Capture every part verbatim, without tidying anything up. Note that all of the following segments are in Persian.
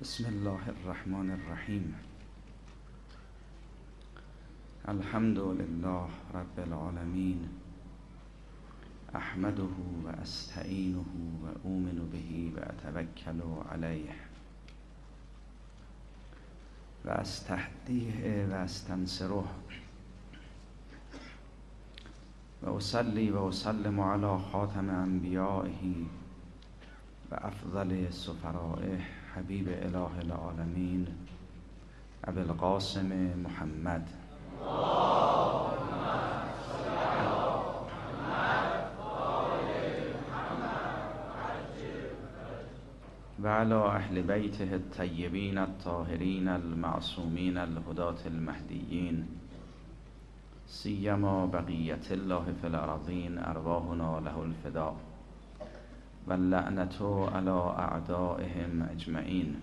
بسم الله الرحمن الرحیم. الحمد لله رب العالمین، احمده و استعینه و اؤمن به و اتوکل علیه و استهدیه و استنصره و اصلی و اسلم علی خاتم انبیائه و افضل سفرائه حبیب اله العالمین ابی القاسم محمد و علی اهل بیته الطیبین الطاهرین المعصومین الهداة المهدیین سیما بقیة الله فی الارضین ارواحنا له الفداء و اللعنة علی اعدائهم اجمعین.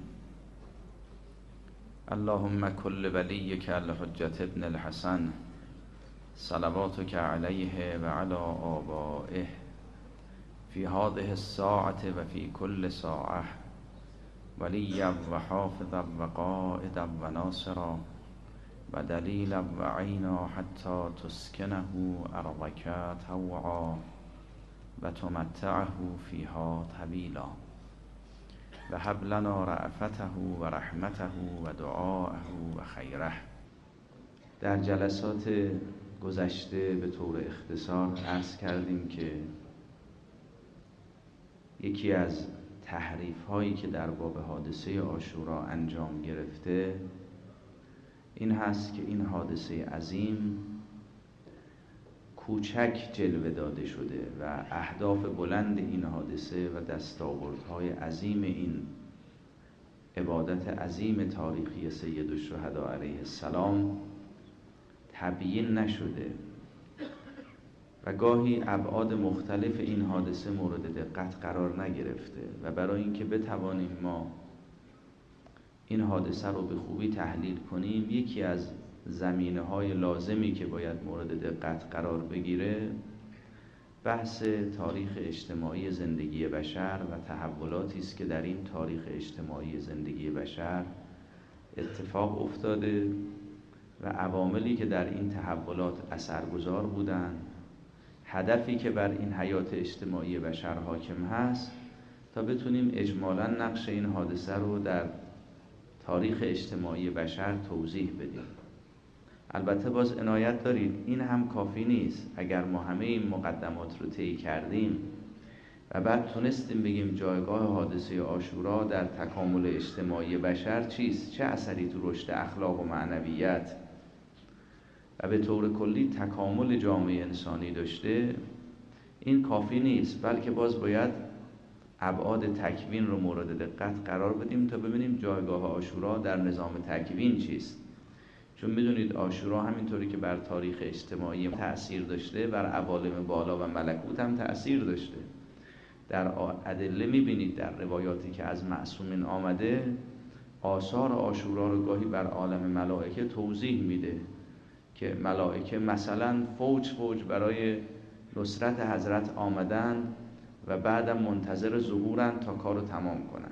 اللهم کل ولیک الحجة ابن الحسن صلواتک علیه و علی آبائه فی هذه الساعة و فی کل ساعة ولیا و حافظا و قائدا و ناصرا و دلیلا و عینا حتی تسکنه ارضک طوعا و تمتعه فیها طویلا و هب لنا رأفته و رحمته و دعاءه و خیره. در جلسات گذشته به طور اختصار عرض کردیم که یکی از تحریف هایی که در باب حادثه عاشورا انجام گرفته این هست که این حادثه عظیم کوچک جلوه داده شده و اهداف بلند این حادثه و دستاوردهای عظیم این عبادت عظیم تاریخی سید الشهدا علیه السلام تبیین نشده و گاهی ابعاد مختلف این حادثه مورد دقت قرار نگرفته و برای اینکه بتوانیم ما این حادثه رو به خوبی تحلیل کنیم، یکی از زمینه های لازمی که باید مورد دقت قرار بگیره بحث تاریخ اجتماعی زندگی بشر و تحولاتی است که در این تاریخ اجتماعی زندگی بشر اتفاق افتاده و عواملی که در این تحولات اثرگذار بودند، هدفی که بر این حیات اجتماعی بشر حاکم هست تا بتونیم اجمالاً نقش این حادثه رو در تاریخ اجتماعی بشر توضیح بدیم. البته باز عنایت دارید این هم کافی نیست. اگر ما همه این مقدمات رو طی کردیم و بعد تونستیم بگیم جایگاه حادثه عاشورا در تکامل اجتماعی بشر چیست، چه اثری تو رشد اخلاق و معنویت و به طور کلی تکامل جامعه انسانی داشته، این کافی نیست، بلکه باز باید ابعاد تکوین رو مورد دقت قرار بدیم تا ببینیم جایگاه عاشورا در نظام تکوین چیست. چون میدونید عاشورا همینطوری که بر تاریخ اجتماعی تأثیر داشته، بر عوالم بالا و ملکوت هم تأثیر داشته. در ادله میبینید در روایاتی که از معصومین آمده آثار عاشورا رو گاهی بر عالم ملائکه توضیح میده که ملائکه مثلا فوج فوج برای نصرت حضرت آمدن و بعدم منتظر ظهورن تا کارو تمام کنن.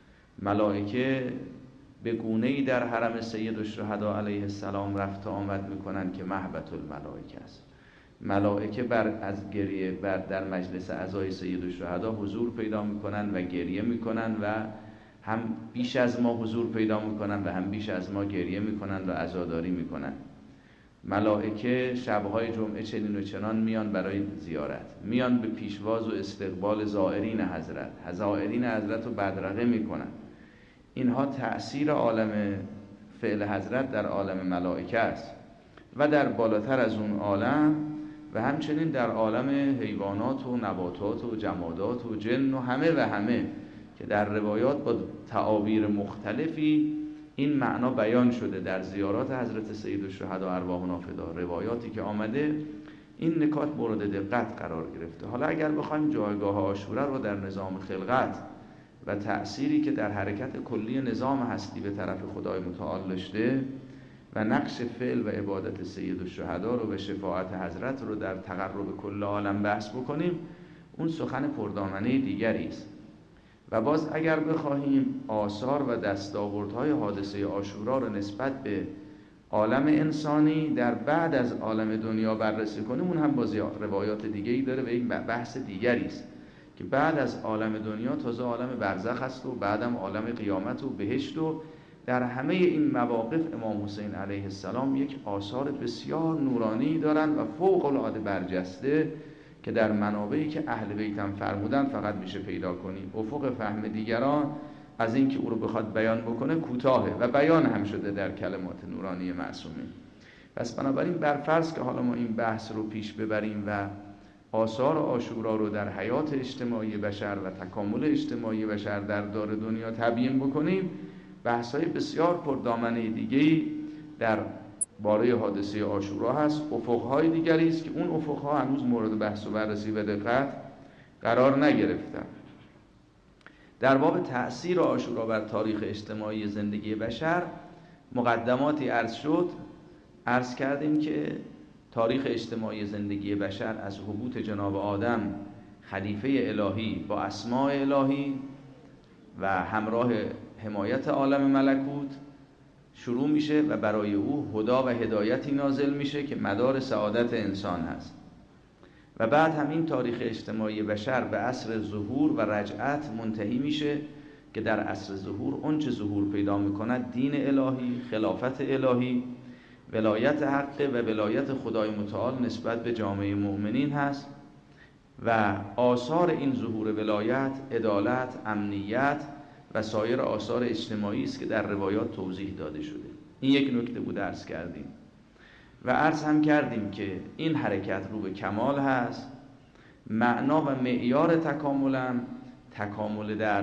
ملائکه به گونه‌ای در حرم سید الشهدا علیه السلام رفت و آمد میکنن که مهبط الملائکه است. ملائکه بر از گریه بر در مجلس عزای سید الشهدا حضور پیدا میکنن و گریه میکنن و هم بیش از ما حضور پیدا میکنن و هم بیش از ما گریه میکنن و عزاداری میکنن. ملائکه شبهای جمعه چنین و چنان میان برای زیارت، میان به پیشواز و استقبال زائرین حضرت، زائرین حضرت رو بدرقه میکنن. اینها تأثیر عالم فعل حضرت در عالم ملائکه است و در بالاتر از اون عالم و همچنین در عالم حیوانات و نباتات و جمادات و جن و همه و همه که در روایات با تعابیر مختلفی این معنا بیان شده. در زیارات حضرت سید الشهدا ارواحنا فدا روایاتی که آمده این نکات مورد دقت قرار گرفته. حالا اگر بخوایم جایگاه عاشورا رو در نظام خلقت و تأثیری که در حرکت کلی نظام هستی به طرف خدای متعال داشته و نقش فعل و عبادت سید الشهدا رو و شفاعت حضرت رو در تقرب کل عالم بحث بکنیم، اون سخن پردامنه دیگری است. و باز اگر بخواهیم آثار و دستاوردهای حادثه عاشورا رو نسبت به عالم انسانی در بعد از عالم دنیا بررسی کنیم، اون هم باز روایات دیگه‌ای داره و این بحث دیگری است که بعد از عالم دنیا تازه عالم برزخ است و بعدم عالم قیامت و بهشت و در همه این مواقف امام حسین علیه السلام یک آثار بسیار نورانی دارند و فوق العاده برجسته که در منابعی که اهل بیت هم فرمودن فقط میشه پیدا کنیم. افق فهم دیگران از این که او رو بخواد بیان بکنه کوتاهه و بیان هم شده در کلمات نورانی معصومین. پس بنابراین برفرض که حالا ما این بحث رو پیش ببریم و آثار عاشورا رو در حیات اجتماعی بشر و تکامل اجتماعی بشر در دار دنیا تبیین بکنیم، بحث‌های بسیار پردامنه دیگه‌ای در باره حادثه عاشورا هست. افق‌های دیگری است که اون افق‌ها هنوز مورد بحث و بررسی و دقت قرار نگرفتن. در باب تأثیر عاشورا بر تاریخ اجتماعی زندگی بشر مقدماتی عرض شد. عرض کردیم که تاریخ اجتماعی زندگی بشر از هبوط جناب آدم خلیفه الهی با اسماء الهی و همراه حمایت عالم ملکوت شروع میشه و برای او هدا و هدایتی نازل میشه که مدار سعادت انسان هست. و بعد همین تاریخ اجتماعی بشر به عصر ظهور و رجعت منتهی میشه که در عصر ظهور اون چه ظهور پیدا میکند دین الهی، خلافت الهی، ولایت حق و ولایت خدای متعال نسبت به جامعه مؤمنین هست و آثار این ظهور ولایت، عدالت، امنیت و سایر آثار اجتماعی است که در روایات توضیح داده شده. این یک نکته بود عرض کردیم و عرض هم کردیم که این حرکت رو به کمال هست. معنا و معیار تکاملم تکامل در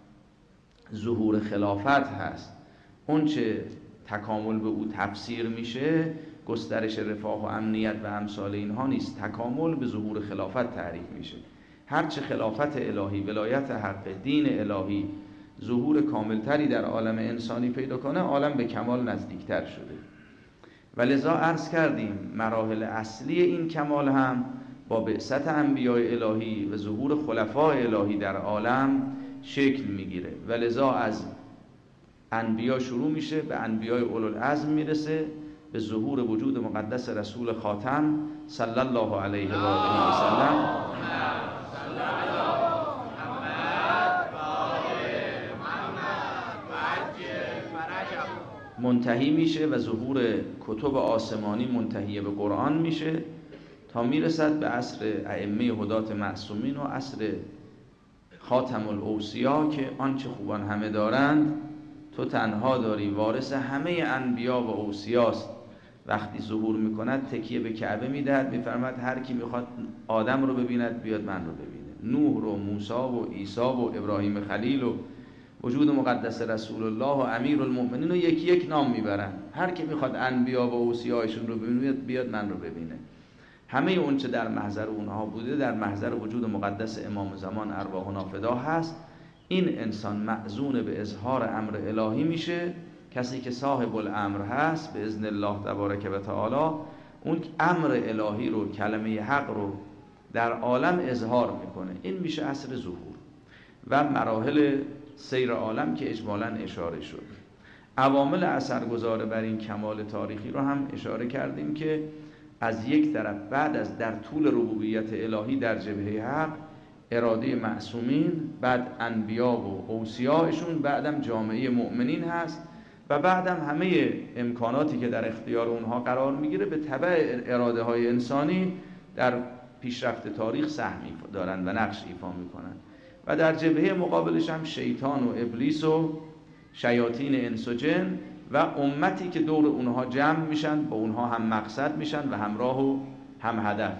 ظهور خلافت هست. اون چه تکامل به او تفسیر میشه گسترش رفاه و امنیت و امثال اینها نیست، تکامل به ظهور خلافت تعریف میشه. هرچه خلافت الهی، ولایت حق، دین الهی ظهور کاملتری در عالم انسانی پیدا کنه، عالم به کمال نزدیکتر شده. و لذا عرض کردیم مراحل اصلی این کمال هم با بعثت انبیاء الهی و ظهور خلفای الهی در عالم شکل میگیره و لذا از انبیا شروع میشه، به انبیاء اولوالعزم میرسه، به ظهور وجود مقدس رسول خاتم صلی الله علیه و آله و سلم منتهی میشه و ظهور کتب آسمانی منتهی به قرآن میشه تا میرسد به عصر ائمه هدات معصومین و عصر خاتم الاوصیا که آنچه خوبان همه دارند تو تنها داری، وارث همه انبیا و اوصیاست. وقتی ظهور میکند تکیه به کعبه میدهد، میفرماد هر کی میخواد آدم رو ببیند بیاد من رو ببینه. نوح و موسی و عیسی و ابراهیم خلیل و وجود مقدس رسول الله و امیر المؤمنین رو یکی یک نام میبرن. هر کی میخواد انبیا و اوصیایشون رو ببینه بیاد من رو ببینه. همه اون چه در محضر اونها بوده در محضر وجود مقدس امام زمان ارواحنا فدا هست. این انسان معزون به اظهار امر الهی میشه. کسی که صاحب الامر هست به اذن الله تبارک و تعالی اون امر الهی رو، کلمه حق رو در عالم اظهار میکنه. این میشه عصر ظهور و مراحل سیر عالم که اجمالاً اشاره شد. عوامل اثرگذار بر این کمال تاریخی رو هم اشاره کردیم که از یک طرف بعد از در طول ربوبیت الهی در جبهه حق اراده معصومین، بعد انبیا و اوصیاءشون، بعدم جامعه مؤمنین هست و بعدم همه امکاناتی که در اختیار اونها قرار میگیره به تبع اراده های انسانی در پیشرفت تاریخ سهمی دارن و نقش ایفا میکنن. و در جبهه مقابلش هم شیطان و ابلیس و شیاطین انس و جن و امتی که دور اونها جمع میشن، با اونها هم مقصد میشن و همراه و هم هدف.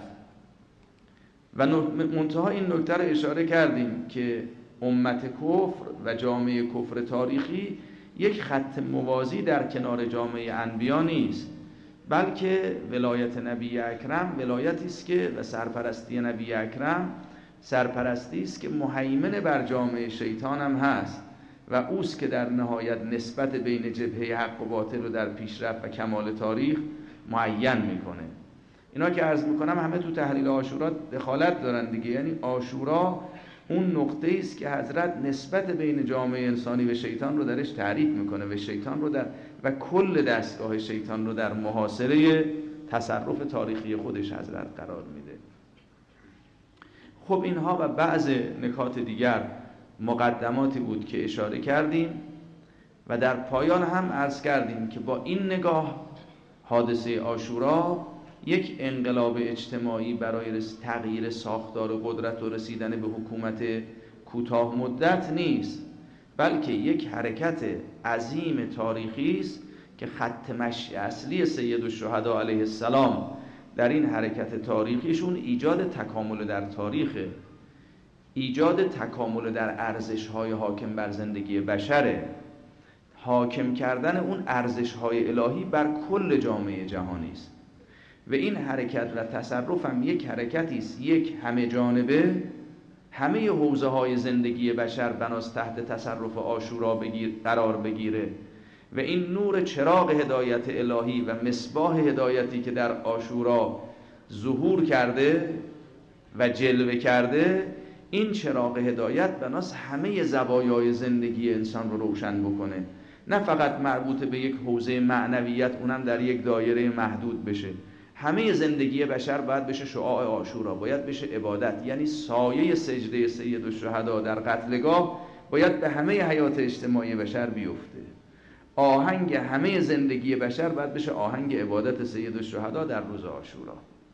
و منتها این نکته رو اشاره کردیم که امت کفر و جامعه کفر تاریخی یک خط موازی در کنار جامعه انبیا نیست، بلکه ولایت نبی اکرم ولایتی است که و سرپرستی نبی اکرم سرپرستی است که مهیمن بر جامعه شیطان هم هست و اوست که در نهایت نسبت بین جبهه حق و باطل رو در پیشرفت و کمال تاریخ معین میکنه. اینا که عرض میکنم همه تو تحلیل عاشورا دخالت دارن دیگه. یعنی عاشورا اون نقطه است که حضرت نسبت بین جامعه انسانی و شیطان رو درش تعریف میکنه و شیطان رو در و کل دستگاه شیطان رو در محاصره تصرف تاریخی خودش حضرت قرار میده. خب اینها و بعض نکات دیگر مقدماتی بود که اشاره کردیم و در پایان هم عرض کردیم که با این نگاه حادثه عاشورا یک انقلاب اجتماعی برای تغییر ساختار قدرت و رسیدن به حکومت کوتاه مدت نیست، بلکه یک حرکت عظیم تاریخی است که خط مشی اصلی سید الشهدا علیه السلام در این حرکت تاریخیشون ایجاد تکامل در تاریخ، ایجاد تکامل در ارزش‌های حاکم بر زندگی بشره، حاکم کردن اون ارزش‌های الهی بر کل جامعه جهانی است. و این حرکت و تصرف هم یک حرکتی است یک همه جانبه، همه حوزه‌های زندگی بشر بناست تحت تصرف عاشورا بگیر قرار بگیره و این نور چراغ هدایت الهی و مصباح هدایتی که در عاشورا ظهور کرده و جلوه کرده، این چراغ هدایت بناست همه زوایای زندگی انسان رو روشن بکنه، نه فقط مربوط به یک حوزه معنویت اونم در یک دایره محدود بشه. همه زندگی بشر باید بشه شعاع عاشورا، باید بشه عبادت، یعنی سایه سجده سید الشهدا در قتلگاه باید به همه حیات اجتماعی بشر بیفته. آهنگ همه زندگی بشر باید بشه آهنگ عبادت سید الشهدا در روز عاشورا.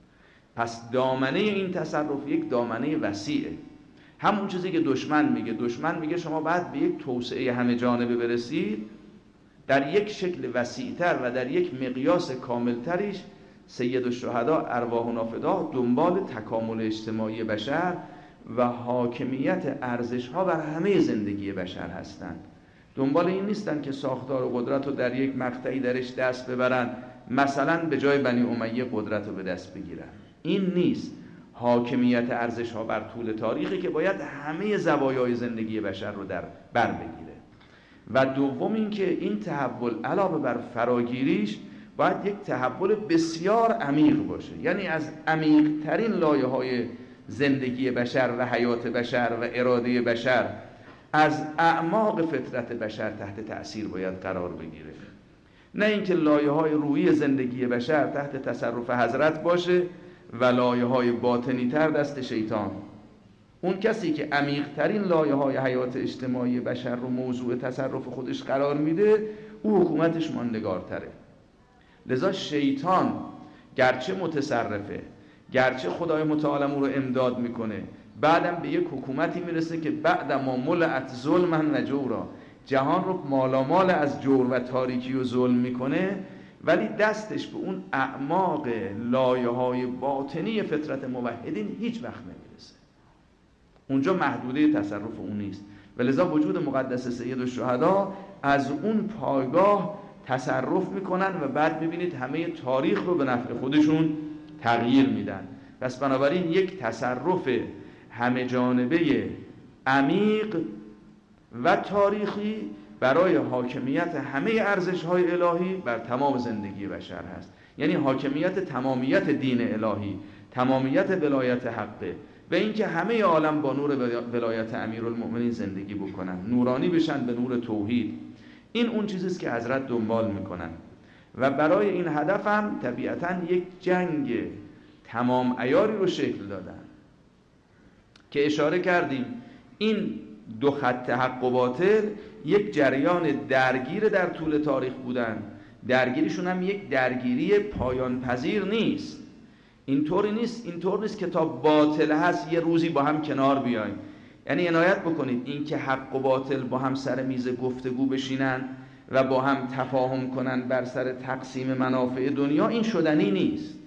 پس دامنه این تصرف یک دامنه وسیعه. همون چیزی که دشمن میگه، دشمن میگه شما باید به یک توسعه همه جانبه برسید، در یک شکل وسیع‌تر و در یک مقیاس کاملتریش سید الشهدا ارواحنا فدا دنبال تکامل اجتماعی بشر و حاکمیت ارزش‌ها بر همه زندگی بشر هستند. دنبال این نیستن که ساختار و قدرت رو در یک مقطعی درش دست ببرن، مثلا به جای بنی امیه قدرت رو به دست بگیرن. این نیست. حاکمیت ارزش‌ها بر طول تاریخی که باید همه زوایای زندگی بشر رو در بر بگیره. و دوم این که این تحول علاوه بر فراگیریش باید یک تحول بسیار عمیق باشه، یعنی از عمیق‌ترین لایه‌های زندگی بشر و حیات بشر و اراده بشر، از اعماق فطرت بشر تحت تأثیر باید قرار بگیره، نه اینکه لایه‌های روحی زندگی بشر تحت تصرف حضرت باشه و لایه‌های باطنی تر دست شیطان. اون کسی که عمیق‌ترین لایه‌های حیات اجتماعی بشر رو موضوع تصرف خودش قرار میده، او حکومتش ماندگارتره. لذا شیطان گرچه متصرفه، گرچه خدای متعال او رو امداد میکنه، بعدم به یک حکومتی میرسه که بعد ما ملأت ظلما و جورا، جهان رو مالامال از جور و تاریکی و ظلم میکنه، ولی دستش به اون اعماق لایه‌های باطنی فطرت موحدین هیچ وقت نمیرسه. اونجا محدوده تصرف اون نیست. و لذا وجود مقدس سید الشهدا از اون پایگاه تصرف میکنن و بعد میبینید همه تاریخ رو به نفع خودشون تغییر میدن. پس بنابراین یک تصرف همه جانبه عمیق و تاریخی برای حاکمیت همه ارزش‌های الهی بر تمام زندگی بشر هست، یعنی حاکمیت تمامیت دین الهی، تمامیت ولایت حقه و اینکه همه عالم با نور ولایت امیرالمؤمنین زندگی بکنن، نورانی بشن به نور توحید. این اون چیزیست که حضرت دنبال میکنن و برای این هدف هم طبیعتاً یک جنگ تمام عیاری رو شکل دادن که اشاره کردیم این دو خط حق و باطل یک جریان درگیر در طول تاریخ بودن. درگیریشون هم یک درگیری پایان پذیر نیست. اینطوری نیست اینطور نیست که تا باطل هست یه روزی با هم کنار بیایم. یعنی عنایت بکنید این که حق و باطل با هم سر میز گفتگو بشینن و با هم تفاهم کنن بر سر تقسیم منافع دنیا، این شدنی نیست.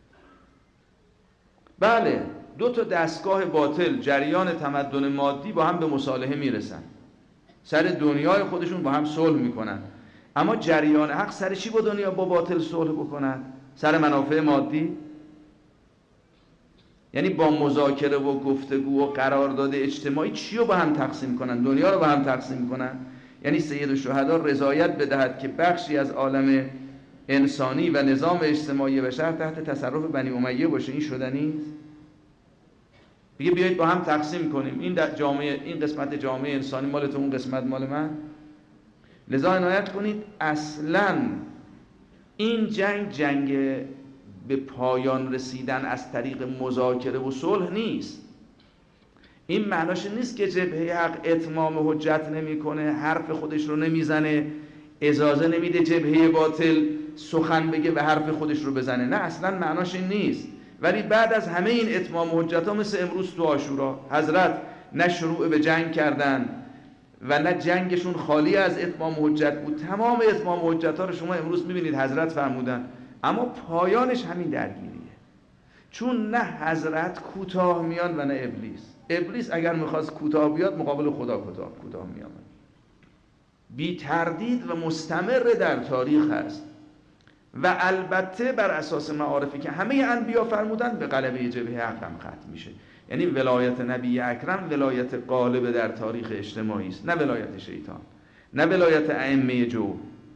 بله، دو تا دستگاه باطل، جریان تمدن مادی، با هم به مصالحه میرسن، سر دنیای خودشون با هم صلح میکنن، اما جریان حق سر چی با دنیا با باطل صلح بکنن؟ سر منافع مادی؟ یعنی با مذاکره و گفتگو و قرارداد اجتماعی چی رو با هم تقسیم کنن؟ دنیا رو با هم تقسیم کنن؟ یعنی سید الشهدا رضایت بدهد که بخشی از عالم انسانی و نظام اجتماعی بشر تحت تصرف بنی امیه باشه، این شدنی است؟ بگه بیایید با هم تقسیم کنیم، این جامعه، این قسمت جامعه انسانی مال تو، اون قسمت مال من. لذا عنایت کنید اصلاً این جنگ جنگ به پایان رسیدن از طریق مذاکره و صلح نیست. این معناش نیست که جبهه حق اتمام حجت نمیکنه، حرف خودش رو نمیزنه، اجازه نمیده جبهه باطل سخن بگه و حرف خودش رو بزنه. نه، اصلا معناش این نیست. ولی بعد از همه این اتمام حجت ها، مثل امروز تو عاشورا، حضرت نه شروع به جنگ کردن و نه جنگشون خالی از اتمام حجت بود. تمام اتمام حجت ها رو شما امروز میبینید حضرت فرمودن، اما پایانش همین درگیریه. چون نه حضرت کوتاه میان و نه ابلیس. ابلیس اگر میخواست کوتاه بیاد مقابل خدا کوتاه کوتاه میامد. بی تردید و مستمر در تاریخ هست و البته بر اساس معارفی که همه انبیا فرمودن به غلبه جبهه حق هم ختم میشه. یعنی ولایت نبی اکرم ولایت غالب در تاریخ اجتماعی است، نه ولایت شیطان، نه ولایت ائمه جو.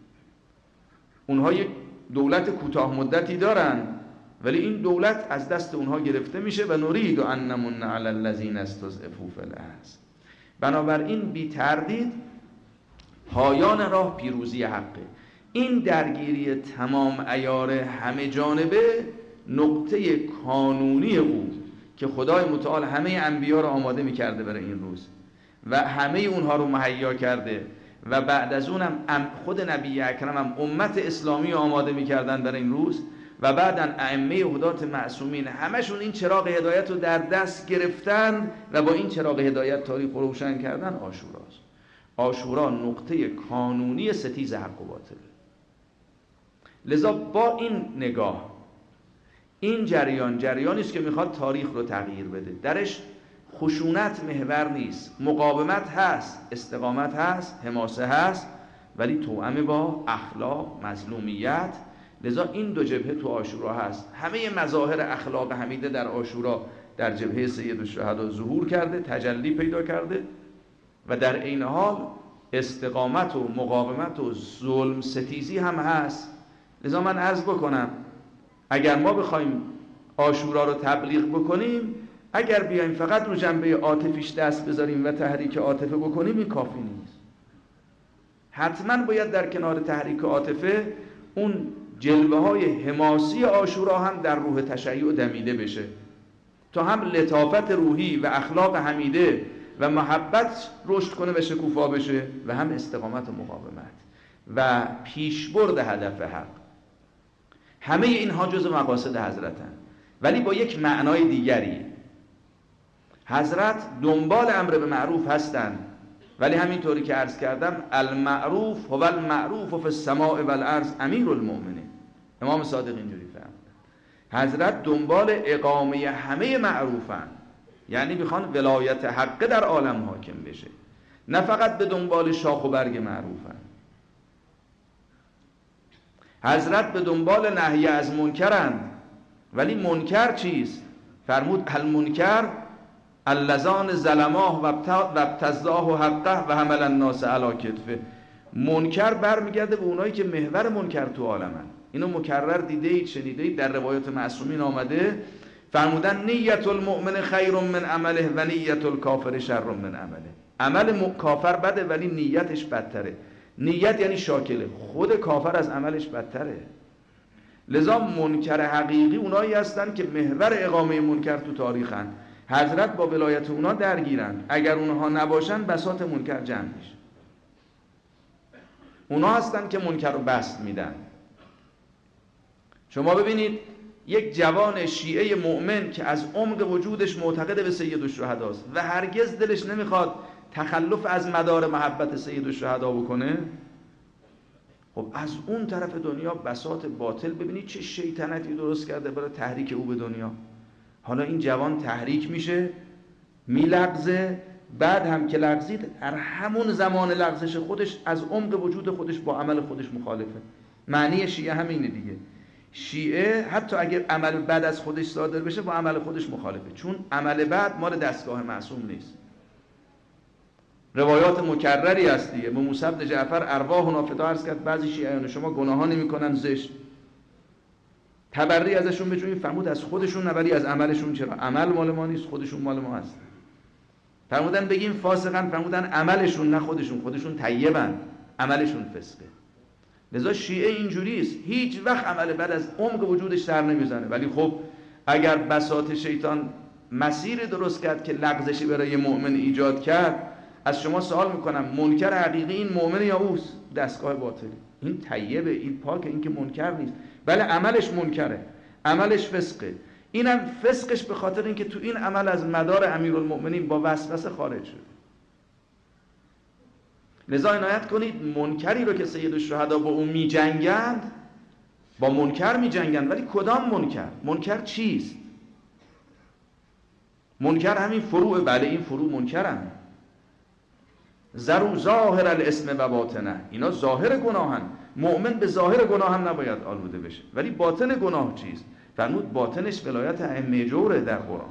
اونها یک دولت کوتاه مدتی دارن، ولی این دولت از دست اونها گرفته میشه و نرید ان نمن علی الذین استضعفوا فی الارض. بنابراین بی تردید پایان راه پیروزی حقه. این درگیری تمام عیار همه جانبه نقطه کانونی او که خدای متعال همه انبیا رو آماده میکرده برای این روز و همه اونها رو مهیا کرده و بعد از اونم خود نبی اکرم هم امت اسلامی رو آماده میکردن برای این روز و بعدن ائمه هدات معصومین همشون این چراغ هدایت رو در دست گرفتن و با این چراغ هدایت تاریخ رو روشن کردن. عاشوراست. عاشورا نقطه کانونی ستیز حق و باطل. لذا با این نگاه این جریان جریانی است که میخواد تاریخ رو تغییر بده. درش خشونت محور نیست، مقاومت هست، استقامت هست، حماسه هست، ولی توأم با اخلاق، مظلومیت. لذا این دو جبهه تو عاشورا هست. همه مظاهر اخلاق حمیده در عاشورا در جبهه سید الشهدا ظهور کرده، تجلی پیدا کرده و در عین حال استقامت و مقاومت و ظلم ستیزی هم هست. لذا من عرض بکنم اگر ما بخوایم عاشورا رو تبلیغ بکنیم، اگر بیایم فقط رو جنبه عاطفیش دست بذاریم و تحریک عاطفه بکنیم، این کافی نیست. حتما باید در کنار تحریک عاطفه اون جلوه های حماسی عاشورا هم در روح تشیع دمیده بشه تا هم لطافت روحی و اخلاق حمیده و محبت رشد کنه و شکوفا بشه و هم استقامت و مقاومت و پیشبرد هدف حق. همه اینها جزء مقاصد حضرتن، ولی با یک معنای دیگری. حضرت دنبال امر به معروف هستن، ولی همینطوری که عرض کردم المعروف هو المعروف فی السماء والارض امیر المؤمنین. امام صادق اینجوری فرمودن. حضرت دنبال اقامه همه معروفن، یعنی میخوان ولایت حق در عالم حاکم بشه، نه فقط به دنبال شاخ و برگ معروفن. حضرت به دنبال نهی از منکرن، ولی منکر چیست؟ فرمود المنکر اللذان ظلماه و ابتزاه حقه و حمل الناس علی کتفه. منکر برمیگرده به اونایی که محور منکر تو عالمن. اینو مکرر دیده اید، شنیده اید، در روایات معصومین آمده. فرمودن نیت المؤمن خیر من عمله و نیت الکافر شر من عمله. عمل کافر بده ولی نیتش بدتره. نیت یعنی شاکله، خود کافر از عملش بدتره. لذا منکر حقیقی اونایی هستن که محور اقامه منکر تو تاریخن. حضرت با ولایت اونا درگیرن. اگر اونها نباشن بساط منکر جمع میشه. اونا هستن که منکر رو بسط میدن. شما ببینید یک جوان شیعه مؤمن که از عمق وجودش معتقد به سید الشهداست و هرگز دلش نمیخواد تخلف از مدار محبت سید الشهدا بکنه، خب از اون طرف دنیا بساط باطل ببینید چه شیطنتی درست کرده برای تحریک او به دنیا. حالا این جوان تحریک میشه، میلغزه، بعد هم که لغزید در همون زمان لغزش خودش از عمق وجود خودش با عمل خودش مخالفه. معنی شیعه همینه دیگه. شیعه حتی اگر عمل بد از خودش صادر بشه با عمل خودش مخالفه، چون عمل بد مال دستگاه معصوم نیست. روایات مکرری هست دیگه. به موسی بن جعفر ارواح نافذه عرض کرد بعضی شیعیان شما گناهان نمی‌کنن زشت، تبری ازشون بجوییم، فرمود از خودشون نبری، از عملشون چرا؟ عمل مال ما نیست، خودشون مال ما هست. فرمودن بگیم فاسقن، فرمودن عملشون نه خودشون، خودشون طیبن، عملشون فسقه. لذا شیعه اینجوری است، هیچ وقت عمل بد از عمق وجودش سر نمیزنه. ولی خب اگر بساط شیطان مسیر درست کرد که لغزشی برای مؤمن ایجاد کرد، از شما سوال میکنم منکر حقیقی این مؤمن یا اوست؟ دستگاه باطلی. این طیبه، این پاکه، این که منکر نیست. بله عملش منکره، عملش فسقه. اینم فسقش به خاطر اینکه تو این عمل از مدار امیرالمؤمنین با وسوسه خارج شده. لذا عنایت کنید منکری رو که سید الشهدا با اون می جنگند، با منکر می جنگند، ولی کدام منکر؟ منکر چیست؟ منکر همین فروع، بله این فروع منکرن. ذرو ظاهر الاسم و باطنه، اینا ظاهر گناهن. مؤمن به ظاهر گناه هم نباید آلوده بشه، ولی باطن گناه چیست؟ فرمود باطنش ولایت ائمه جوره در قرآن.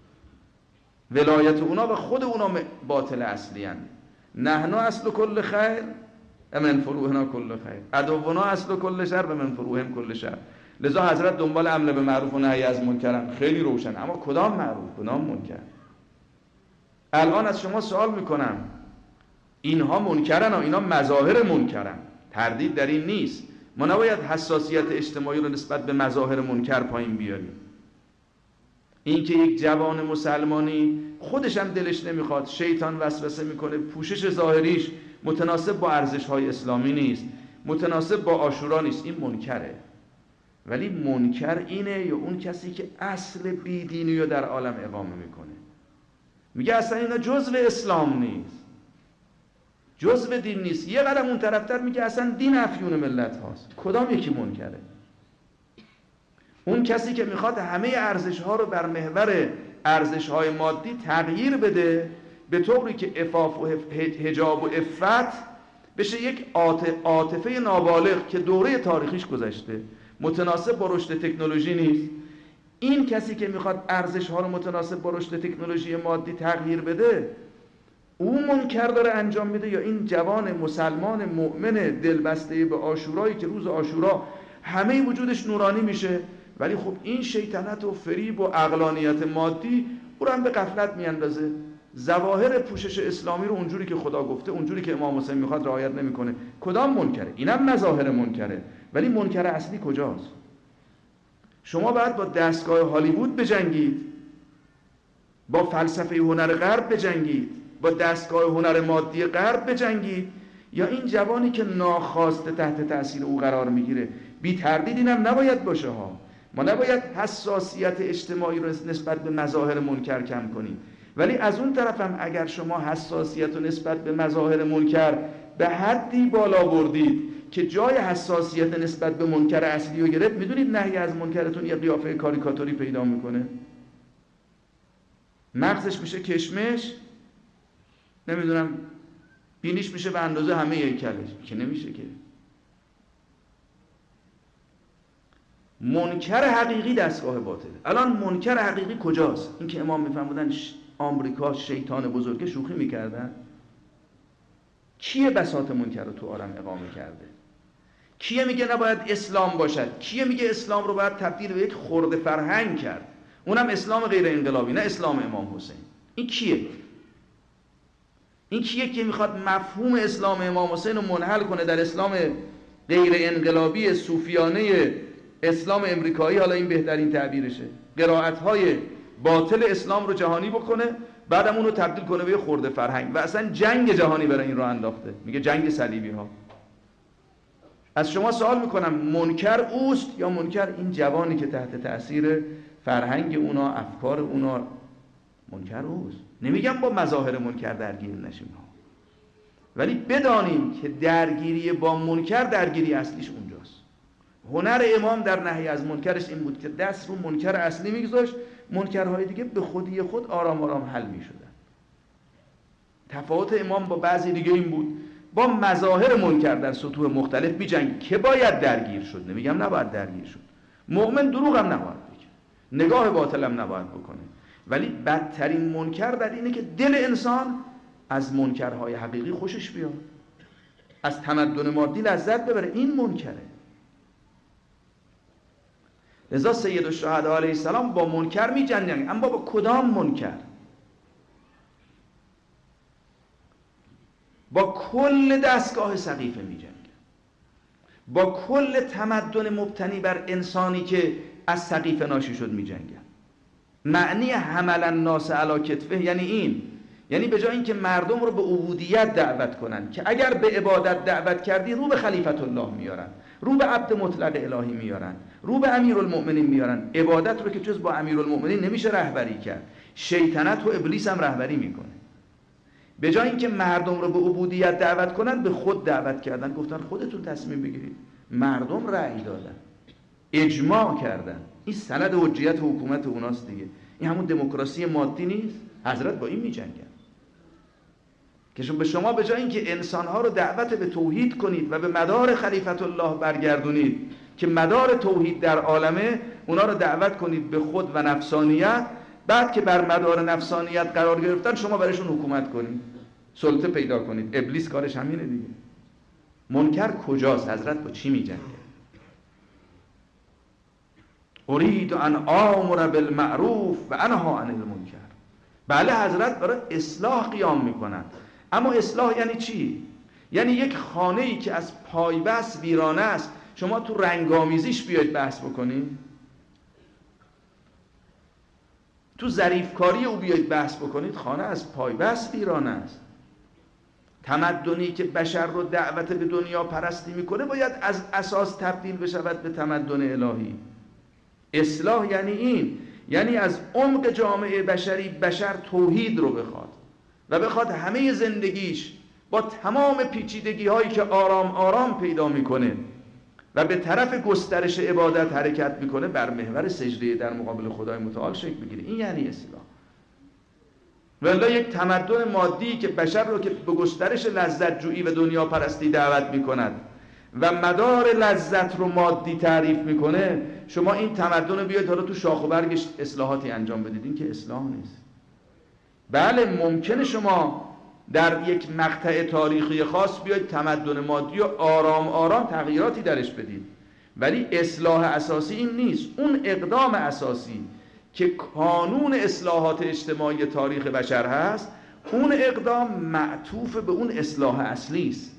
ولایت اونا و خود اونا باطل اصلی هن. نحن اصل کل خیر من فروعنا کل خیر، عدونا اصل کل شر و من فروعهم کل شر. لذا حضرت دنبال امر به معروف و نهی از منکرن، خیلی روشن. اما کدام معروف کدام منکر؟ الان از شما سوال میکنم، اینها منکرن و اینا مظاهر منکرن، تردید در این نیست. ما نباید حساسیت اجتماعی رو نسبت به مظاهر منکر پایین بیاریم. این که یک جوان مسلمانی خودش هم دلش نمیخواد، شیطان وسوسه میکنه، پوشش ظاهریش متناسب با ارزش‌های اسلامی نیست، متناسب با عاشورا نیست، این منکره. ولی منکر اینه یا اون کسی که اصل بیدینی رو در عالم اقامه میکنه، میگه اصلا اینا جزء اسلام نیست، جزء دین نیست. یه قدم اون طرفتر میگه اصلا دین افیون ملت هاست. کدام یکی منکره؟ اون کسی که میخواد همه ارزش ها رو بر محور ارزش های مادی تغییر بده به طوری که عفاف و حجاب و عفت بشه یک عاطفه نابالغ که دوره تاریخیش گذشته، متناسب با رشد تکنولوژی نیست. این کسی که میخواد ارزش ها رو متناسب با رشد تکنولوژی مادی تغییر بده، اون منکر داره انجام میده یا این جوان مسلمان مؤمن دلبسته به عاشورایی که روز عاشورا همه وجودش نورانی میشه، ولی خب این شیطنت و فریب و عقلانیت مادی او رو هم به غفلت میاندازه. ظواهر پوشش اسلامی رو اونجوری که خدا گفته، اونجوری که امام حسین میخواد رعایت نمیکنه. کدام منکره؟ اینم مظاهر منکره، ولی منکر اصلی کجاست؟ شما باید با دستگاه هالیوود بجنگید، با فلسفه هنر غرب بجنگید، با دستگاه هنر مادی غرب بجنگید، یا این جوانی که ناخواسته تحت تاثیر او قرار میگیره؟ بی تردید اینم نباید باشه ها. ما نباید حساسیت اجتماعی رو نسبت به مظاهر منکر کم کنیم، ولی از اون طرف هم اگر شما حساسیت رو نسبت به مظاهر منکر به حدی بالا بردید که جای حساسیت نسبت به منکر اصلی رو گرفت، میدونید نهی از منکرتون یه قیافه کاریکاتوری پیدا میکنه. مغزش میشه کشمش، نمیدونم بینیش میشه به اندازه همه هیکلش، که نمیشه که. منکر حقیقی دستگاه باطله. الان منکر حقیقی کجاست؟ این که امام میفرمودن آمریکا شیطان بزرگه شوخی میکردن. کیه بساط منکر رو تو عالم اقامه کرده؟ کیه میگه نباید اسلام باشد؟ کیه میگه اسلام رو باید تبدیل به یک خرده فرهنگ کرد، اونم اسلام غیر انقلابی، نه اسلام امام حسین؟ این کیه؟ این کیه که میخواد مفهوم اسلام امام حسین رو منحل کنه در اسلام غیر انقلابی صوفیانه اسلام امریکایی؟ حالا این بهترین تعبیرشه. قرائت‌های باطل اسلام رو جهانی بکنه، بعدم اون رو تبدیل کنه به خرده فرهنگ و اصلا جنگ جهانی برای این رو انداخته، میگه جنگ صلیبی ها. از شما سوال میکنم منکر اوست یا منکر این جوانی که تحت تأثیر فرهنگ اونا، افکار اونا؟ منکر اوست. نمیگم با مظاهر منکر درگیر نشیم ها، ولی بدانیم که درگیری با منکر درگیری اصلیش اونجاست. هنر امام در نهی از منکرش این بود که دست رو منکر اصلی میگذاشت، منکرهای دیگه به خودی خود آرام آرام حل میشدن. تفاوت امام با بعضی دیگه این بود با مظاهر منکر در سطوح مختلف بیجنگ که باید درگیر شد، نمیگم نباید درگیر شد. مؤمن دروغ هم نباید بگه، نگاه باطل هم نباید بکنه، ولی بدترین منکر در اینه که دل انسان از منکرهای حقیقی خوشش بیاد، از تمدن مادی لذت ببره. این منکره. لذا سید الشهدا علیه السلام با منکر می جنگن، اما با کدام منکر؟ با کل دستگاه سقیفه می جنگن، با کل تمدن مبتنی بر انسانی که از سقیفه ناشی شد می جنگن. معنی حمل الناس علی کتفه یعنی این، یعنی به جای اینکه مردم رو به عبودیت دعوت کنن که اگر به عبادت دعوت کردی رو به خلیفت الله میارن، رو به عبد مطلق الهی میارن، رو به امیرالمؤمنین میارن. عبادت رو که جز با امیرالمؤمنین نمیشه رهبری کرد، شیطنت و ابلیس هم رهبری میکنه. به جای اینکه مردم رو به عبودیت دعوت کنن به خود دعوت کردن، گفتن خودتون تصمیم بگیرید. مردم رأی دادن، اجماع کردن. این سند حجیت حکومت اوناست دیگه. این همون دموکراسی مادی نیست؟ حضرت با این میجنگن که به شما به جای اینکه انسانها رو دعوت به توحید کنید و به مدار خلیفت الله برگردونید که مدار توحید در عالمه، اونا رو دعوت کنید به خود و نفسانیت. بعد که بر مدار نفسانیت قرار گرفتن شما برایشون حکومت کنید، سلطه پیدا کنید. ابلیس کارش همینه دیگه. منکر کجاست؟ حضرت با چی میجنگه؟ ارید ان آمر بالمعروف و انها عن المنکر. بله حضرت برای اصلاح قیام میکنن، اما اصلاح یعنی چی؟ یعنی یک خانه ای که از پایبست ویرانه است شما تو رنگامیزیش بیاید بحث بکنید، تو ظریفکاری او بیاید بحث بکنید. خانه از پایبست ویرانه است. تمدنی که بشر رو دعوت به دنیا پرستی میکنه باید از اساس تبدیل بشود به تمدن الهی. اصلاح یعنی این، یعنی از عمق جامعه بشری بشر توحید رو بخواد و بخواد همه زندگیش با تمام پیچیدگی هایی که آرام آرام پیدا میکنه و به طرف گسترش عبادت حرکت میکنه بر محور سجده در مقابل خدای متعال شکل بگیره. این یعنی اصلاح. والا یک تمدن مادی که بشر رو که به گسترش لذت جویی و دنیا پرستی دعوت میکند و مدار لذت رو مادی تعریف میکنه، شما این تمدن رو بیاید حالا تو شاخ و برگش اصلاحاتی انجام بدید، این که اصلاح نیست. بله ممکنه شما در یک مقطع تاریخی خاص بیاید تمدن مادی و آرام آرام تغییراتی درش بدید، ولی اصلاح اساسی این نیست. اون اقدام اساسی که کانون اصلاحات اجتماعی تاریخ بشر هست، اون اقدام معطوف به اون اصلاح اصلی است.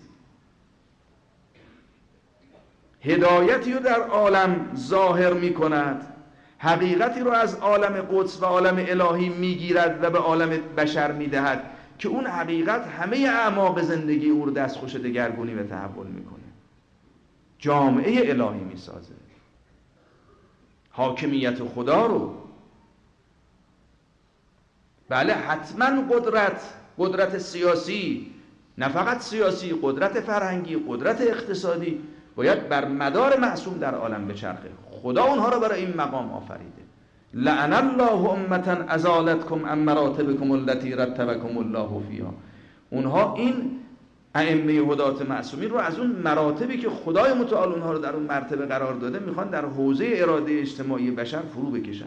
هدایتی رو در عالم ظاهر می کند، حقیقتی رو از عالم قدس و عالم الهی می گیرد و به عالم بشر می دهد که اون حقیقت همه اعماق زندگی او رو دستخوش دگرگونی و تحول می کنه. جامعه الهی می سازه، حاکمیت خدا رو. بله حتما قدرت، قدرت سیاسی، نه فقط سیاسی، قدرت فرهنگی، قدرت اقتصادی باید بر مدار معصوم در عالم بچرخه. خدا اونها رو برای این مقام آفریده. لعن الله امة ازالتکم عن مراتبکم التي رتبکم الله فیها. اونها این ائمه هدات معصومین رو از اون مراتبی که خدای متعال اونها رو در اون مرتبه قرار داده میخوان در حوزه اراده اجتماعی بشر فرو بکشن.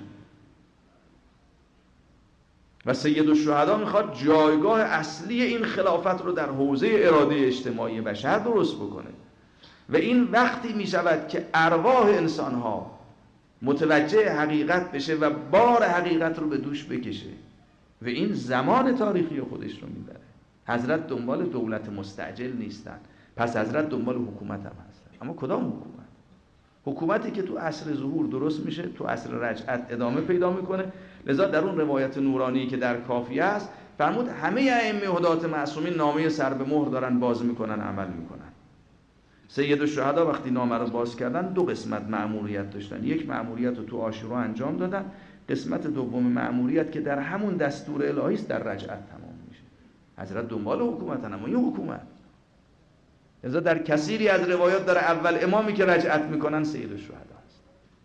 و سید الشهدا میخواد جایگاه اصلی این خلافت رو در حوزه اراده اجتماعی بشر درست بکنه و این وقتی میشود که ارواح انسانها متوجه حقیقت بشه و بار حقیقت رو به دوش بکشه و این زمان تاریخی خودش رو میبره. حضرت دنبال دولت مستعجل نیستن، پس حضرت دنبال حکومت هم هستن. اما کدام حکومت؟ حکومتی که تو عصر ظهور درست میشه، تو عصر رجعت ادامه پیدا میکنه. لذا در اون روایت نورانی که در کافیه است فرمود همه ائمه هدات معصومین نامه سر به مهر دارن باز میکنن، عمل میکنن. سید الشهدا وقتی نامه رو باز کردن دو قسمت مأموریت داشتن. یک مأموریت رو تو عاشورا انجام دادن، قسمت دوم مأموریت که در همون دستور الهی است در رجعت تمام میشه. حضرت دنبال حکومتن، اما این حکومت لذا در کثیری از روایات در اول امامی که رجعت میکنن سید الشهدا است.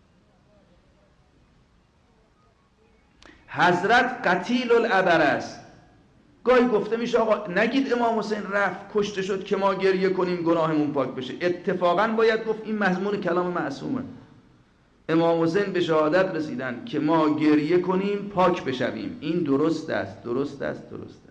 حضرت قتیل العبر است. گاهی گفته میشه آقا نگید امام حسین رفت کشته شد که ما گریه کنیم گناهمون پاک بشه. اتفاقا باید گفت این مضمون کلام معصومه. امام حسین به شهادت رسیدن که ما گریه کنیم پاک بشویم. این درست است، درست است، درست است.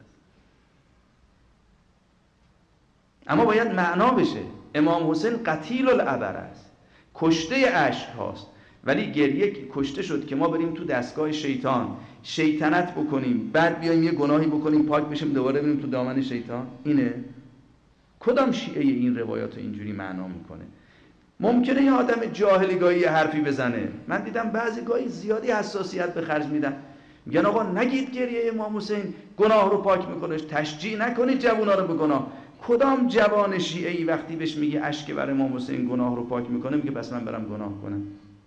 اما باید معنا بشه. امام حسین قتیل العبر است، کشته عشق هاست. ولی گریه کشته شد که ما بریم تو دستگاه شیطان شیطنت بکنیم، بعد بیایم یه گناهی بکنیم پاک بشیم دوباره بریم تو دامن شیطان. اینه؟ کدام شیعه این روایات رو اینجوری معنا میکنه؟ ممکنه یه آدم جاهلی گاهی یه حرفی بزنه. من دیدم بعضی گاهی زیادی حساسیت به خرج میدن، میگن آقا نگید گریه امام حسین گناه رو پاک میکنه، تشجیع نکنید جوونا رو به گناه. کدام جوان شیعه‌ای وقتی بهش میگه اشک بر امام حسین گناه رو پاک میکنه میگه پس من برم گناه کنم؟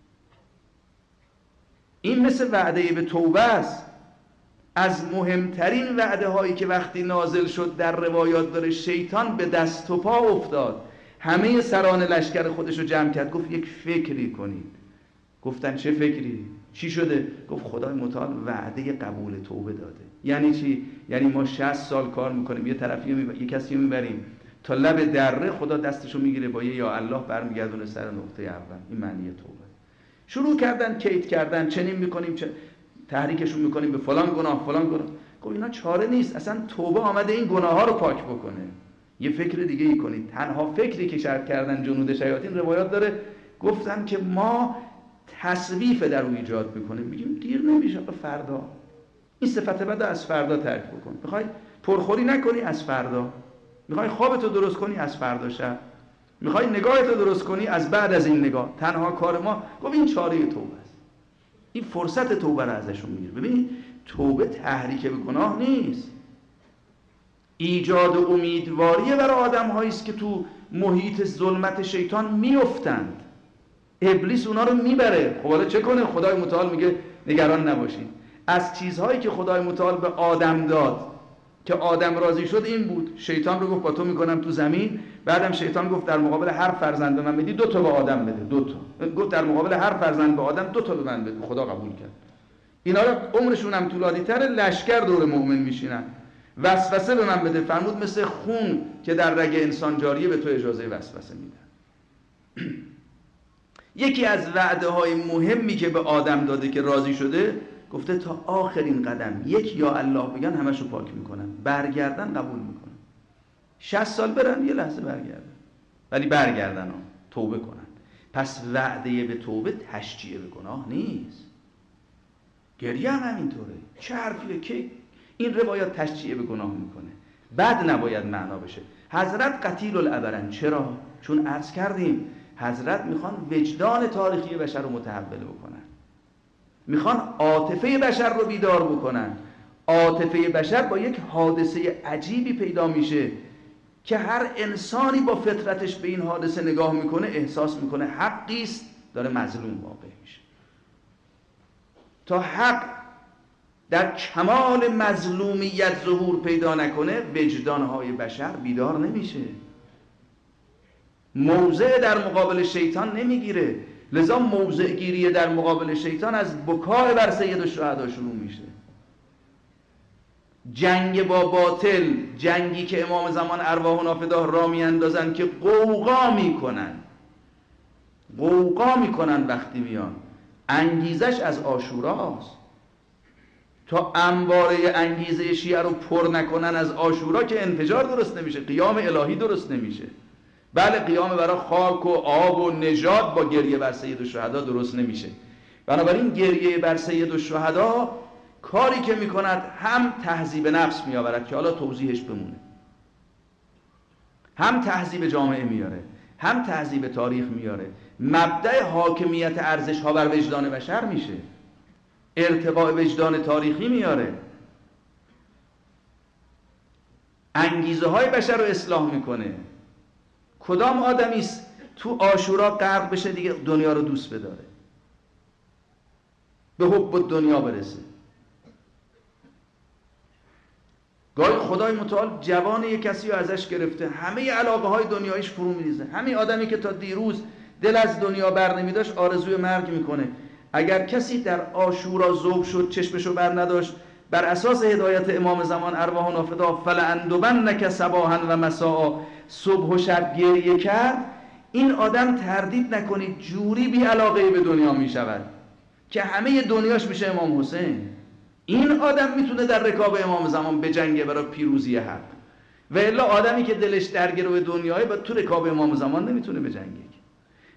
این مثل وعده به توبه است. از مهمترین وعده هایی که وقتی نازل شد در روایات داره، شیطان به دست و پا افتاد، همه سران لشکر خودش رو جمع کرد، گفت یک فکری کنید. گفتن چه فکری؟ چی شده؟ گفت خدای متعال وعده قبول توبه داده. یعنی چی؟ یعنی ما شصت سال کار میکنیم، یه طرفی می... یه کسی رو میبریم تا لب دره، خدا دستشو میگیره با یه یا الله برمیگردونه سر نقطه اول. این معنی توبه. شروع کردن کیت کردن، چنین میکنیم چه تحریکشون میکنیم به فلان گناه فلان گناه. گفت اینا چاره نیست، اصلا توبه آمده این گناه ها رو پاک بکنه. یه فکر دیگه ای کنید. تنها فکری که شرط کردن جنود شیاطین، روایات داره گفتن که ما تصویف در او ایجاد میکنیم، میگیم دیر نمیشه به فردا این صفت بد از فردا ترک بکن. میخوای پرخوری نکنی از فردا، میخوای خوابتو درست کنی از فردا شب، میخوای نگاهتو درست کنی از بعد از این نگاه. تنها کار ما گفت این چاره توبه است. این فرصت توبه رو ازشون میگیره. ببینید توبه تحریک به گناه نیست، ایجاد امیدواریه برای آدم هایی است که تو محیط ظلمت شیطان میافتند. ابلیس اونا رو میبره. خب حالا چه کنه؟ خدای متعال میگه نگران نباشید. از چیزهایی که خدای متعال به آدم داد که آدم راضی شد این بود. شیطان رو گفت با تو میکنم تو زمین، بعدم شیطان گفت در مقابل هر فرزند به من بدی دو تا به آدم بده. دو تا گفت در مقابل هر فرزند به آدم دو تا به من بده. خدا قبول کرد. اینا رو عمرشون هم طولانی تر، لشکر دور مؤمن میشینن. وسوسه به من بده، فرمود مثل خون که در رگ انسان جاریه به تو اجازه وسوسه میدن. یکی از وعده های مهمی که به آدم داده که راضی شده، گفته تا آخرین قدم یک یا الله بگن همشو پاک میکنن، برگردن قبول میکنن. شصت سال برن یه لحظه برگردن، ولی برگردن ها توبه کنن. پس وعده به توبه تشجیع به گناه نیست. گریه هم همینطوره. چه حرفیه که این روایات تشجیع به گناه میکنه؟ بد نباید معنا بشه. حضرت قتیل الابرن. چرا؟ چون عرض کردیم حضرت میخوان وجدان تاریخی بشر رو متحول بکنن، میخوان عاطفه بشر رو بیدار بکنن. عاطفه بشر با یک حادثه عجیبی پیدا میشه که هر انسانی با فطرتش به این حادثه نگاه میکنه احساس میکنه حقی است داره مظلوم واقع میشه. تا حق در کمال مظلومیت ظهور پیدا نکنه وجدانهای بشر بیدار نمیشه، موضع در مقابل شیطان نمیگیره. لذا موضع گیری در مقابل شیطان از بکای بر سید الشهدا شروع میشه. جنگ با باطل، جنگی که امام زمان ارواح و نافداه را میاندازن که قوقا میکنن قوقا میکنن وقتی میان، انگیزش از عاشوراست. تا انباره انگیزه شیعه رو پر نکنن از عاشورا که انفجار درست نمیشه، قیام الهی درست نمیشه. بله قیام برای خاک و آب و نژاد با گریه بر سید الشهدا درست نمیشه. بنابراین گریه بر سید الشهدا کاری که میکند هم تهذیب نفس میآورد که حالا توضیحش بمونه، هم تهذیب جامعه میاره، هم تهذیب تاریخ میاره. مبدأ حاکمیت ارزش ها بر وجدان بشر میشه، ارتقاء وجدان تاریخی میاره، انگیزه های بشر رو اصلاح میکنه. کدام آدمی است تو عاشورا غرق بشه دیگه دنیا رو دوست بداره، به حب دنیا برسه؟ گاهی خدای متعال جوان یک کسی رو ازش گرفته، همه علاقه های دنیایش فرو میریزه. همین آدمی که تا دیروز دل از دنیا بر نمیداشت آرزوی مرگ میکنه. اگر کسی در عاشورا ذوب شد چشمشو بر نداشت، بر اساس هدایت امام زمان ارواح و نافدا فلأندبنک صباحا و مساء، صبح و شب گریه کرد، این آدم تردید نکنید جوری بی علاقه به دنیا می شود که همه دنیاش میشه امام حسین. این آدم میتونه در رکاب امام زمان بجنگه برای پیروزی حق، و الا آدمی که دلش درگیر به دنیای با تو رکاب امام زمان نمیتونه بجنگه.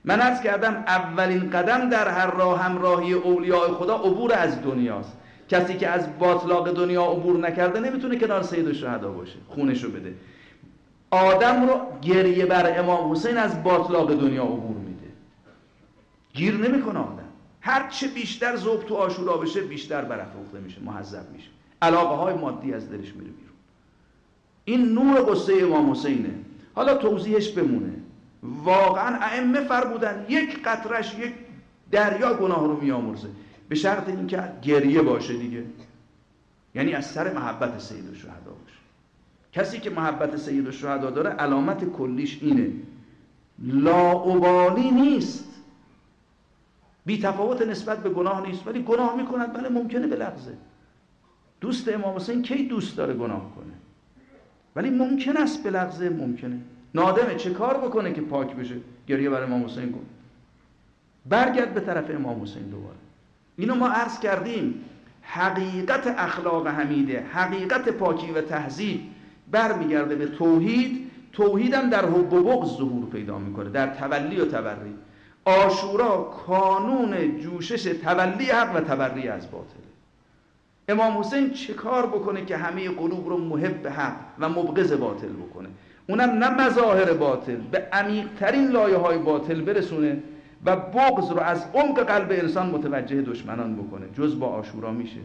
من عرض کردم اولین قدم در هر راه همراهی اولیاء خدا عبور از دنیاست. کسی که از باطلاق دنیا عبور نکرده نمیتونه کنار سید الشهدا باشه، خونشو بده. آدم رو گریه بر امام حسین از باطلاق دنیا عبور میده، گیر نمیکنه آدم. هر چه بیشتر ذوق تو عاشورا بشه بیشتر برافروخته میشه، محذب میشه، علاقه های مادی از دلش میره بیرون. این نور قصه امام حسینه. حالا توضیحش بمونه. واقعا ائمه فرمودن یک قطرش یک دریا گناه رو میامرزه، به شرط اینکه گریه باشه دیگه، یعنی از سر محبت سید الشهدا باشه. کسی که محبت سید الشهدا داره علامت کلیش اینه، لاابالی نیست، بی تفاوت نسبت به گناه نیست، ولی گناه میکند بله ممکنه بلغزه. دوست امام حسین کی دوست داره گناه کنه؟ ولی ممکن است بلغزه، ممکنه. نادمه چه کار بکنه که پاک بشه؟ گریه بر امام حسین کن، برگرد به طرف امام حسین دوباره. اینو ما عرض کردیم. حقیقت اخلاق حمیده، حقیقت پاکی و تهذیب برمیگرده به توحید. توحیدم در حب و بغض ظهور پیدا میکنه، در تولی و تبری. عاشورا کانون جوشش تولی حق و تبری از باطله. امام حسین چه کار بکنه که همه قلوب رو محب حق و مبغض باطل بکنه؟ اونم نه مظاهر باطل، به عمیق‌ترین لایه‌های باطل برسونه و بغض رو از عمق قلب انسان متوجه دشمنان بکنه. جز با عاشورا میشه؟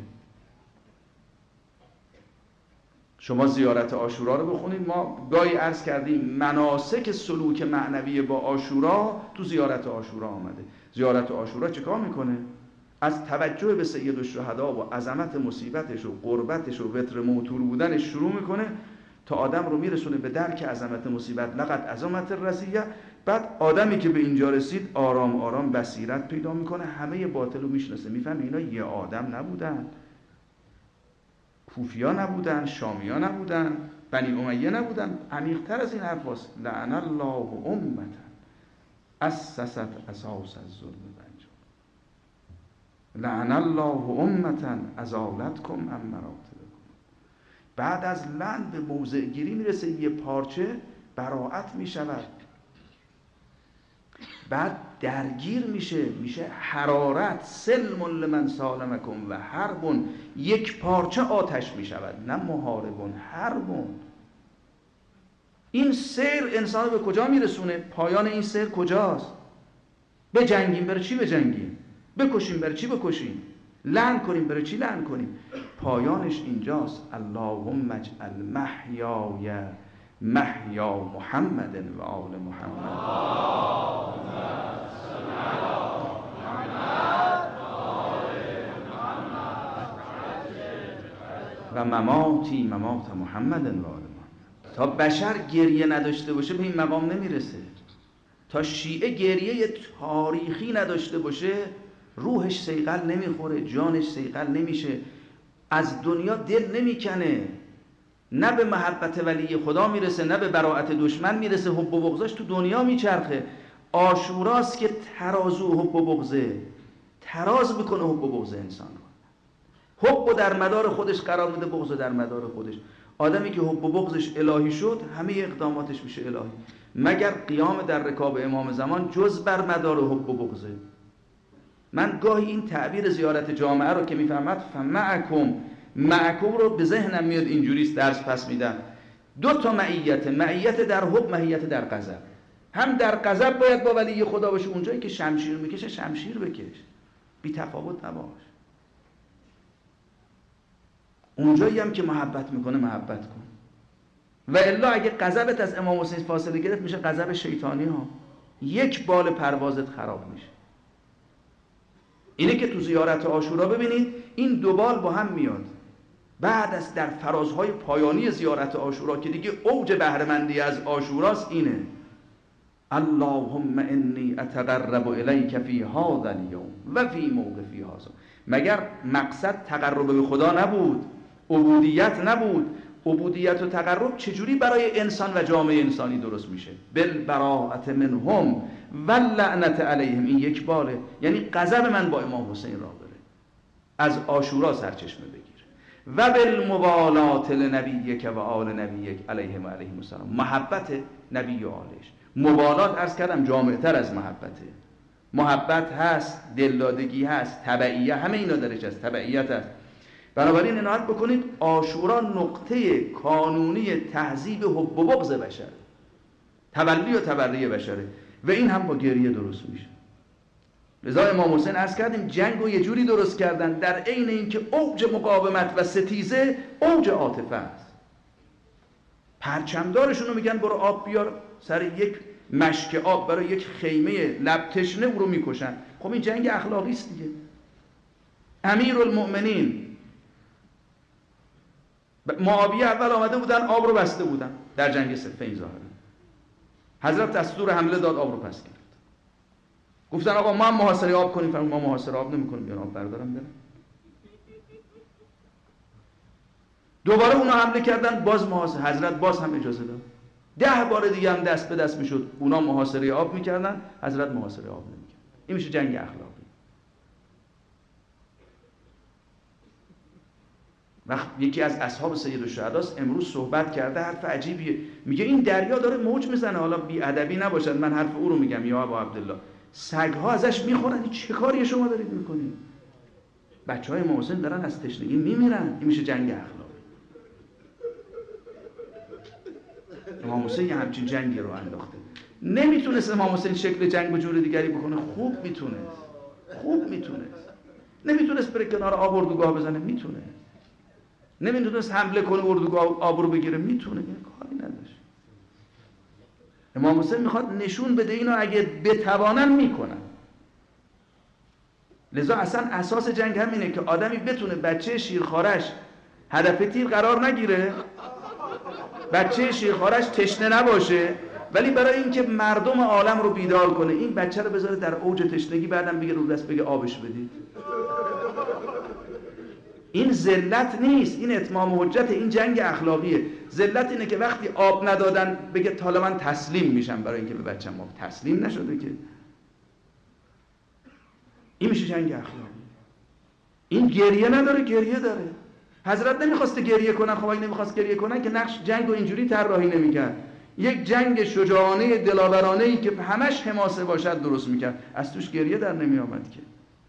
شما زیارت عاشورا رو بخونید. ما گاهی عرض کردیم مناسک سلوک معنوی با عاشورا تو زیارت عاشورا آمده. زیارت عاشورا چه کار میکنه؟ از توجه به سید الشهدا و عظمت مصیبتش و قربتش و وتر موتور بودنش شروع میکنه تا آدم رو میرسونه به درک عظمت مصیبت، لقد عظمت الرزیه. بعد آدمی که به اینجا رسید آرام آرام بصیرت پیدا میکنه، همه باطل رو میشناسه، میفهمه اینا یه آدم نبودن، کوفیا نبودن، شامیا نبودن، بنی امیه نبودن. عمیق‌تر از این حرف هست. لعن الله امة اسست اساس الظلم بنجا، لعن الله امة ازالتکم عن مراتبکم. بعد از لعن به موضع گیری میرسه، یه پارچه براءت میشود، بعد درگیر میشه، میشه حرارت. سلم لمن سالمکم و حربون، یک پارچه آتش میشود، نه محاربون، حربون. این سیر انسان به کجا میرسونه؟ پایان این سیر کجاست؟ بجنگیم برای چی بجنگیم؟ بکشیم برای چی بکشیم؟ لعن کنیم برای چی لعن کنیم؟ پایانش اینجاست. اللهم اجعل محیای محیا محمد و آل محمد و مماتی ممات محمد و آل محمد. تا بشر گریه نداشته باشه به این مقام نمیرسه. تا شیعه گریه تاریخی نداشته باشه روحش صیقل نمیخوره، جانش صیقل نمیشه، از دنیا دل نمیکنه، نه به محبت ولی خدا میرسه، نه به براءت دشمن میرسه. حب و بغضش تو دنیا میچرخه. عاشوراست که ترازو حب و بغضه، تراز میکنه حب و بغض انسان رو. حب و در مدار خودش قرار میده، بغض و در مدار خودش. آدمی که حب و بغضش الهی شد همه اقداماتش میشه الهی. مگر قیام در رکاب امام زمان جز بر مدار حب و بغضه؟ من گاهی این تعبیر زیارت جامعه رو که میفهمد فمعکم، معکم رو به ذهنم میاد اینجوریست، درس پس میدم. دو تا معیت، معیت در حب، معیت در غضب. هم در غضب باید با ولی خدا باشه، اونجایی که شمشیر میکشه شمشیر بکش، بی تفاوت نباش. اونجایی هم که محبت میکنه محبت کن. و الا اگه غضبت از امام حسین فاصله گرفت میشه غضب شیطانی ها، یک بال پروازت خراب میشه. اینه که تو زیارت عاشورا ببینید این دو بال با هم میاد. بعد از در فرازهای پایانی زیارت عاشورا که دیگه اوج بهره‌مندی از عاشوراست اینه: اللهم انی اتقرب الیک فی هذا الیوم و فی موقفی هذا. مگر مقصد تقرب به خدا نبود؟ عبودیت نبود؟ عبودیت و تقرب چجوری برای انسان و جامعه انسانی درست میشه؟ بالبراءة منهم واللعنة علیهم. این یک باله، یعنی غضب من با امام حسین را بره، از عاشورا سرچشمه بگیر. و بالموالات لنبیک و آل نبیک علیهم و علیهم السلام، محبت نبی و آلش، مبالات عرض کردم جامعتر از محبته. محبت هست، دلدادگی هست، تبعیه، همه اینا درش هست، تبعیت هست. بنابراین عنایت بکنید عاشورا نقطه کانونی تهذیب حب و بغض بشر، تولی و تبری بشره و این هم با گریه درست میشه. لذا امام حسین عرض کردیم جنگ رو یه جوری درست کردن در عین اینکه اوج مقاومت و ستیزه اوج عاطفه است. پرچمدارشون رو میگن برو آب بیار، سر یک مشک آب برای یک خیمه لب تشنه او رو میکشن. خب این جنگ اخلاقی است دیگه. امیرالمؤمنین معاویه اول آمده بودن آب رو بسته بودن در جنگ صفین ظاهرا. حضرت دستور حمله داد، آب رو پس گرفت. گفتن آقا ما هم محاصره آب کنیم، فرمود ما محاصره آب نمی‌کنیم، بیان آب بردارم برم. دوباره اونا حمله کردن، باز محاصره، حضرت باز هم اجازه داد. ده بار دیگه هم دست به دست میشد، اونا محاصره آب میکردن، حضرت محاصره آب نمیکرد. این میشه جنگ اخلاقی. وقت یکی از اصحاب سید الشهدا امروز صحبت کرده، حرف عجیبیه، میگه این دریا داره موج میزنه، حالا بی ادبی نباشد من حرف او رو میگم، یا ابا عبدالله سگ‌ها ازش میخورن، این چه کاری شما دارید میکنید؟ بچهای امام حسین دارن از تشنگی میمیرن. این میشه جنگ اخلاقی. امام حسین یه همچین جنگی رو انداخته. نمیتونست امام حسین شکل جنگ و جور دیگری بکنه، خوب میتونست، خوب میتونست. نمیتونست بره کنار آب اردوگاه بزنه، میتونه. نمیتونست حمله کنه اردوگاه آب رو بگیره، میتونه. یه کاری نداشت. امام حسین میخواد نشون بده اینو اگه بتوانن میکنن. لذا اصلا اساس جنگ همینه که آدمی بتونه بچه شیرخوارش هدف تیر قرار نگیره، بچه شیرخوارش تشنه نباشه، ولی برای اینکه مردم عالم رو بیدار کنه این بچه رو بذاره در اوج تشنگی، بعدم بگه رو دست بگه آبش بدید. این ذلت نیست، این اتمام حجت، این جنگ اخلاقیه. ذلت اینه که وقتی آب ندادن بگه حالا من تسلیم میشم برای اینکه به بچه‌م آب. تسلیم نشده که. این میشه جنگ اخلاقی. این گریه نداره، گریه داره. حضرت نمیخواسته گریه کنن، خب اگه نمیخواست گریه کنن که نقش جنگ رو اینجوری طراحی نمیکرد. یک جنگ شجاعانه دلاورانه ای که همش حماسه باشد درست میکرد، از توش گریه در نمیآمد که.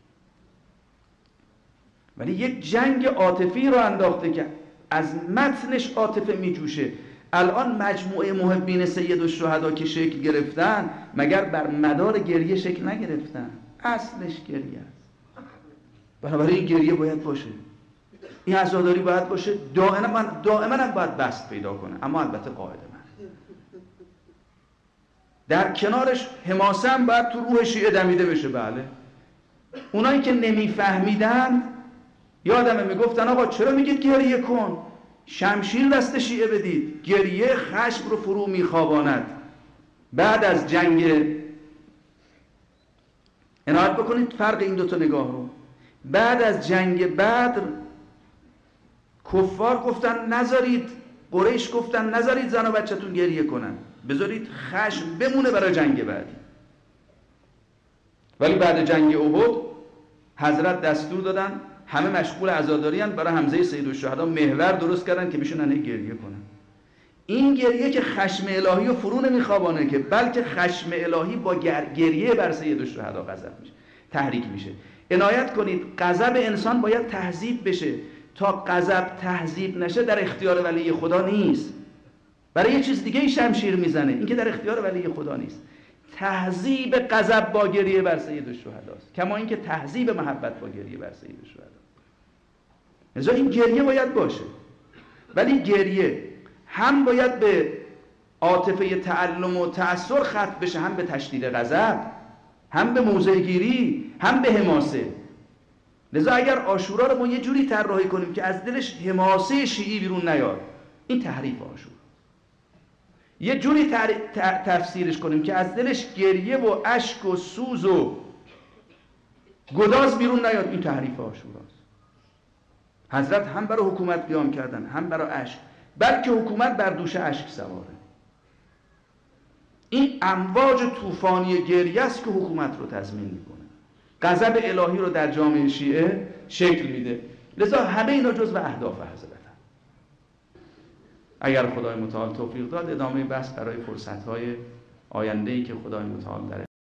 ولی یک جنگ عاطفی رو انداخته که از متنش عاطفه میجوشه. الان مجموعه محبین سید الشهدا که شکل گرفتن مگر بر مدار گریه شکل نگرفتن؟ اصلش گریه است. بنابراین این گریه باید باشه، این عزاداری باید باشه، دائما دائما هم باید بست پیدا کنه، اما البته قاعده من در کنارش حماسه هم باید تو روح شیعه دمیده بشه. بله، اونایی که نمیفهمیدن یادمه میگفتن آقا چرا میگید گریه کن؟ شمشیر دست شیعه بدید. گریه خشم رو فرو میخواباند. بعد از جنگ عنایت بکنید فرق این دوتا نگاه رو. بعد از جنگ بدر کفار گفتن نذارید، قریش گفتن نذارید زن و بچه‌تون گریه کنن، بذارید خشم بمونه برای جنگ بعدی. ولی بعد جنگ احد حضرت دستور دادن همه مشغول عزاداری ان، برای حمزه سید الشهدا محور درست کردن که بشونن گریه کنن. این گریه که خشم الهی رو فرو نمیخوابانه که، بلکه خشم الهی با گریه بر سید الشهدا غضب میشه، تحریک میشه. عنایت کنید غضب انسان باید تهذیب بشه. تا غضب تهذیب نشه در اختیار ولی خدا نیست. برای یه چیز دیگه ای شمشیر میزنه، این که در اختیار ولی خدا نیست. تهذیب غضب با گریه بر سید الشهداست، کما اینکه تهذیب محبت با گریه بر سید الشهدا. لذا این گریه باید باشه، ولی گریه هم باید به عاطفه تعلم و تأثر ختم بشه، هم به تشدید غضب، هم به موضع گیری، هم به حماسه. لذا اگر عاشورا رو ما یه جوری طراحی کنیم که از دلش حماسه شیعی بیرون نیاد، این تحریف عاشورا. یه جوری تفسیرش کنیم که از دلش گریه و اشک و سوز و گداز بیرون نیاد، این تحریف عاشوراست. حضرت هم برای حکومت قیام کردن، هم برای اشک، بلکه حکومت بر دوش اشک سواره. این امواج طوفانی گریه است که حکومت رو تضمین میکنه، غضب الهی رو در جامعه شیعه شکل میده. لذا همه اینا جزو اهداف حضرت. اگر خدای متعال توفیق داد ادامه بحث برای فرصت‌های آینده‌ای که خدای متعال در